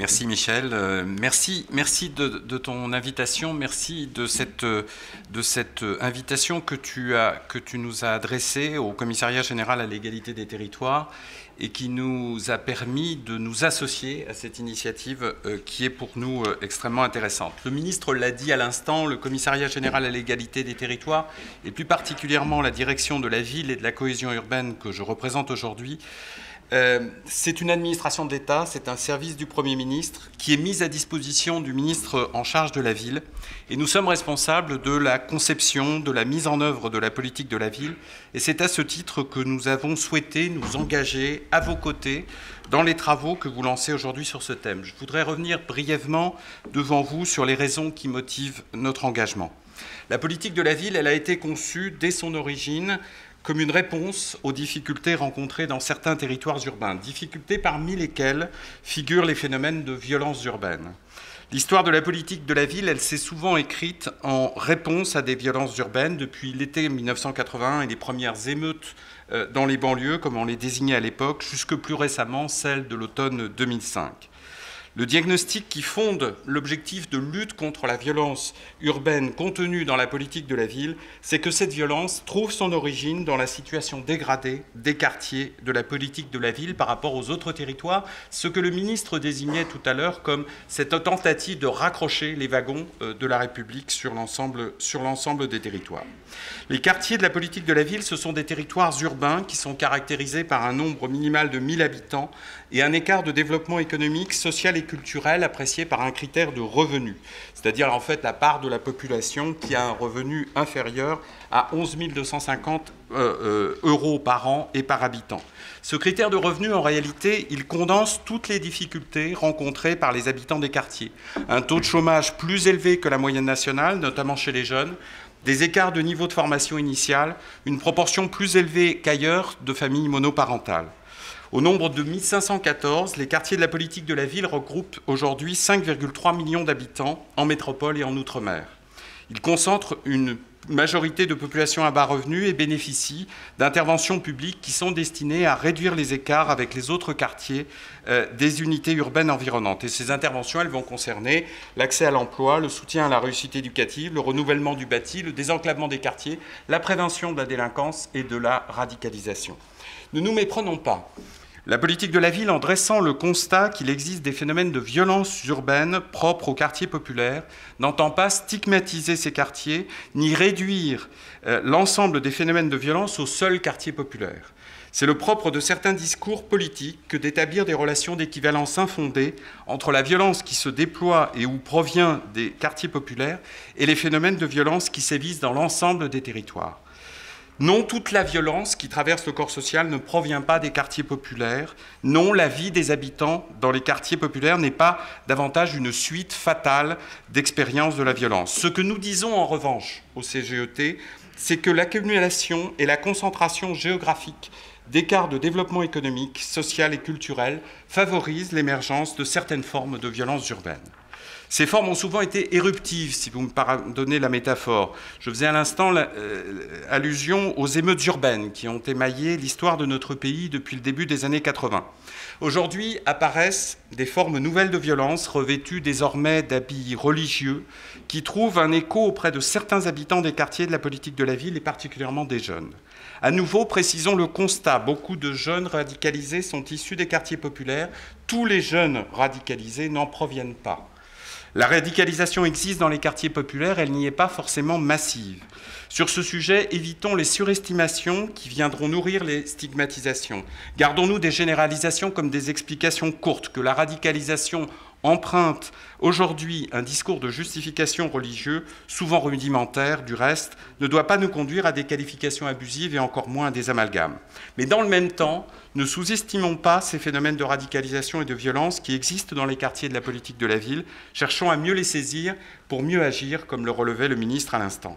Merci Michel, merci de ton invitation, merci de cette invitation que tu nous as adressée au Commissariat général à l'égalité des territoires et qui nous a permis de nous associer à cette initiative qui est pour nous extrêmement intéressante. Le ministre l'a dit à l'instant, le Commissariat général à l'égalité des territoires et plus particulièrement la direction de la ville et de la cohésion urbaine que je représente aujourd'hui, c'est une administration de l'État, c'est un service du Premier ministre qui est mis à disposition du ministre en charge de la ville. Et nous sommes responsables de la conception, de la mise en œuvre de la politique de la ville. Et c'est à ce titre que nous avons souhaité nous engager à vos côtés dans les travaux que vous lancez aujourd'hui sur ce thème. Je voudrais revenir brièvement devant vous sur les raisons qui motivent notre engagement. La politique de la ville, elle a été conçue dès son origine comme une réponse aux difficultés rencontrées dans certains territoires urbains, difficultés parmi lesquelles figurent les phénomènes de violence urbaine. L'histoire de la politique de la ville, elle s'est souvent écrite en réponse à des violences urbaines depuis l'été 1981 et les premières émeutes dans les banlieues, comme on les désignait à l'époque, jusque plus récemment celles de l'automne 2005. Le diagnostic qui fonde l'objectif de lutte contre la violence urbaine contenue dans la politique de la ville, c'est que cette violence trouve son origine dans la situation dégradée des quartiers de la politique de la ville par rapport aux autres territoires, ce que le ministre désignait tout à l'heure comme cette tentative de raccrocher les wagons de la République sur l'ensemble des territoires. Les quartiers de la politique de la ville, ce sont des territoires urbains qui sont caractérisés par un nombre minimal de 1000 habitants et un écart de développement économique, social et culturel apprécié par un critère de revenu, c'est-à-dire en fait la part de la population qui a un revenu inférieur à 11 250 euros par an et par habitant. Ce critère de revenu, en réalité, il condense toutes les difficultés rencontrées par les habitants des quartiers. Un taux de chômage plus élevé que la moyenne nationale, notamment chez les jeunes, des écarts de niveau de formation initiale, une proportion plus élevée qu'ailleurs de familles monoparentales. Au nombre de 1514, les quartiers de la politique de la ville regroupent aujourd'hui 5,3 millions d'habitants en métropole et en outre-mer. Ils concentrent une majorité de population à bas revenus et bénéficient d'interventions publiques qui sont destinées à réduire les écarts avec les autres quartiers des unités urbaines environnantes. Et ces interventions, elles vont concerner l'accès à l'emploi, le soutien à la réussite éducative, le renouvellement du bâti, le désenclavement des quartiers, la prévention de la délinquance et de la radicalisation. Ne nous méprenons pas. La politique de la ville, en dressant le constat qu'il existe des phénomènes de violence urbaine propres aux quartiers populaires, n'entend pas stigmatiser ces quartiers, ni réduire l'ensemble des phénomènes de violence aux seuls quartiers populaires. C'est le propre de certains discours politiques que d'établir des relations d'équivalence infondées entre la violence qui se déploie et où provient des quartiers populaires et les phénomènes de violence qui sévissent dans l'ensemble des territoires. Non, toute la violence qui traverse le corps social ne provient pas des quartiers populaires. Non, la vie des habitants dans les quartiers populaires n'est pas davantage une suite fatale d'expériences de la violence. Ce que nous disons en revanche au CGET, c'est que l'accumulation et la concentration géographique d'écarts de développement économique, social et culturel favorisent l'émergence de certaines formes de violence urbaine. Ces formes ont souvent été éruptives, si vous me pardonnez la métaphore. Je faisais à l'instant allusion aux émeutes urbaines qui ont émaillé l'histoire de notre pays depuis le début des années 80. Aujourd'hui apparaissent des formes nouvelles de violence revêtues désormais d'habits religieux qui trouvent un écho auprès de certains habitants des quartiers de la politique de la ville et particulièrement des jeunes. À nouveau, précisons le constat. Beaucoup de jeunes radicalisés sont issus des quartiers populaires. Tous les jeunes radicalisés n'en proviennent pas. La radicalisation existe dans les quartiers populaires, elle n'y est pas forcément massive. Sur ce sujet, évitons les surestimations qui viendront nourrir les stigmatisations. Gardons-nous des généralisations comme des explications courtes, que la radicalisation emprunte aujourd'hui un discours de justification religieux, souvent rudimentaire du reste, ne doit pas nous conduire à des qualifications abusives et encore moins à des amalgames. Mais dans le même temps, ne sous-estimons pas ces phénomènes de radicalisation et de violence qui existent dans les quartiers de la politique de la ville. Cherchons à mieux les saisir pour mieux agir, comme le relevait le ministre à l'instant.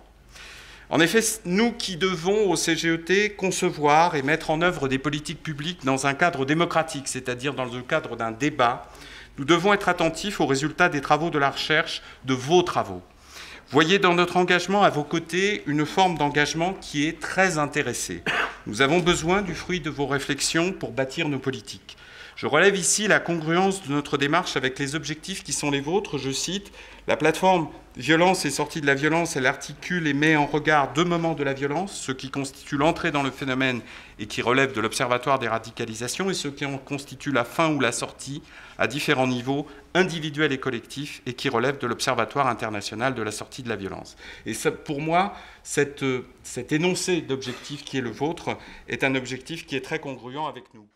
En effet, nous qui devons au CGET concevoir et mettre en œuvre des politiques publiques dans un cadre démocratique, c'est-à-dire dans le cadre d'un débat, nous devons être attentifs aux résultats des travaux de la recherche, de vos travaux. Voyez dans notre engagement à vos côtés une forme d'engagement qui est très intéressée. Nous avons besoin du fruit de vos réflexions pour bâtir nos politiques. Je relève ici la congruence de notre démarche avec les objectifs qui sont les vôtres. Je cite, « La plateforme violence et sortie de la violence, elle articule et met en regard deux moments de la violence, ce qui constitue l'entrée dans le phénomène et qui relève de l'Observatoire des radicalisations et ce qui en constitue la fin ou la sortie à différents niveaux individuels et collectifs et qui relève de l'Observatoire international de la sortie de la violence. » Et ça, pour moi, cet énoncé d'objectif qui est le vôtre est un objectif qui est très congruent avec nous.